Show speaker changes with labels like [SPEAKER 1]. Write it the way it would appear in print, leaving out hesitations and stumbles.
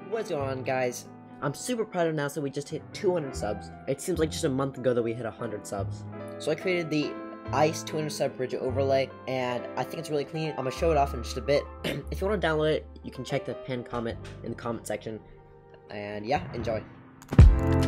[SPEAKER 1] What's going on, guys? I'm super proud to announce that we just hit 200 subs. It seems like just a month ago that we hit 100 subs. So I created the Ice 200 sub bridge overlay, and I think it's really clean. I'm gonna show it off in just a bit. If you want to download it, you can check the pinned comment in the comment section. And yeah, enjoy.